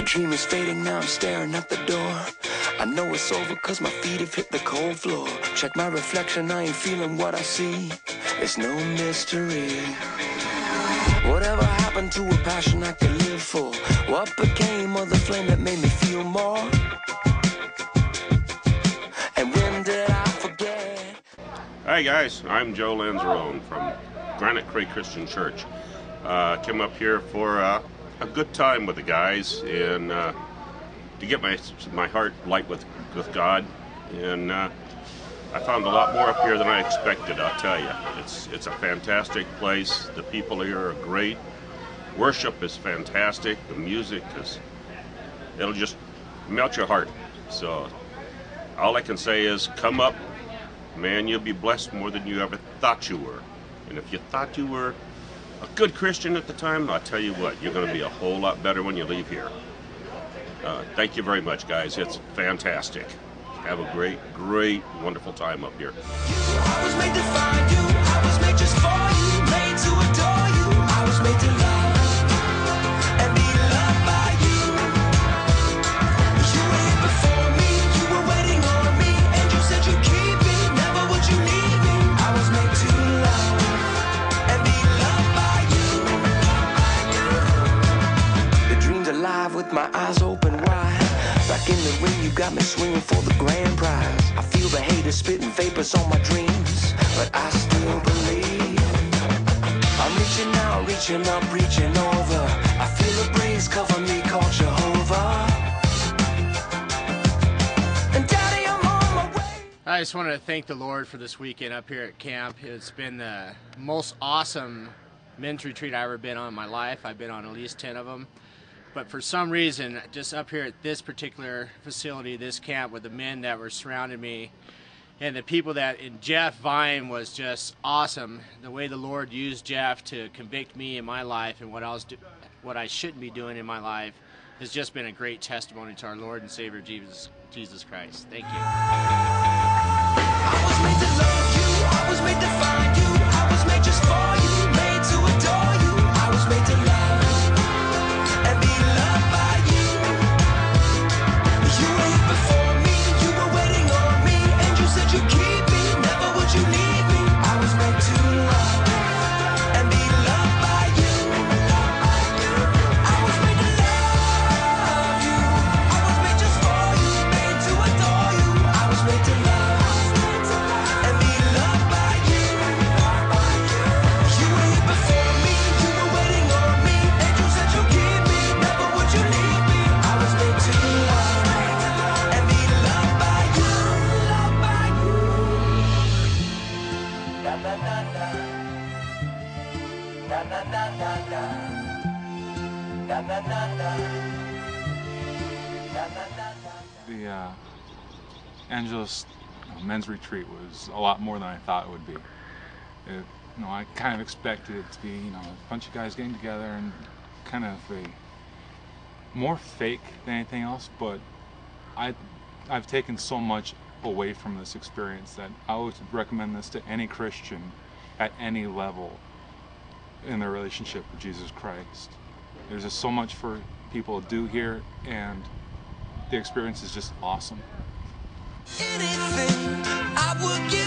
dream is fading, now I'm staring at the door. I know it's over cause my feet have hit the cold floor. Check my reflection, I ain't feeling what I see. It's no mystery. Whatever happened to a passion I could live for? What became of the flame that made me feel more? And when did I forget? Hi guys, I'm Joe Lanzarone from Granite Creek Christian Church. Came up here for a good time with the guys and to get my heart light with God. And I found a lot more up here than I expected, I'll tell you. It's a fantastic place. The people here are great. Worship is fantastic. The music it'll just melt your heart. So all I can say is come up. Man, you'll be blessed more than you ever thought you were. And if you thought you were a good Christian at the time, I'll tell you what, you're going to be a whole lot better when you leave here. Thank you very much, guys. It's fantastic. Have a great, great, wonderful time up here. I was made to find you. I was made just for you. Made to adore you. I was made to love and be loved by you. You were here before me. You were waiting on me. And you said you'd keep me. Never would you leave me. I was made to love and be loved by you. The dream's alive with my eyes open wide. Back in the ring, you got me swinging for the grand prize. I feel the haters spitting vapors on my dreams, but I still believe. I'm reaching out, reaching up, reaching over. I feel a breeze cover me, called Jehovah. And Daddy, I'm on my way. I just wanted to thank the Lord for this weekend up here at camp. It's been the most awesome men's retreat I've ever been on in my life. I've been on at least 10 of them. But for some reason, just up here at this particular facility, this camp, with the men that were surrounding me, and the people and Jeff Vine was just awesome. The way the Lord used Jeff to convict me in my life and what I shouldn't be doing in my life has just been a great testimony to our Lord and Savior Jesus Christ. Thank you. I was made to love you. I was made to find you. I was made just for you. Made to adore you. I was made to love and be loved by you. You were here before me. You were waiting on me. And you said you'd keep me. Never would you leave me. I was made to love and be loved by you. I was made to love you. I was made just for you. Made to adore you. I was made to love and be loved by you. You were here before me. You were waiting on me. And you said you'd keep me. Never would you leave me. I was made to love and be loved by you. Loved by you. Na na na na. Na na na na na. Na na na na. Na na na na. The Angeles men's retreat was a lot more than I thought it would be. I kind of expected it to be, a bunch of guys getting together and kind of more fake than anything else, but I've taken so much away from this experience that I would recommend this to any Christian at any level in their relationship with Jesus Christ. There's just so much for people to do here, and the experience is just awesome. Anything I would give.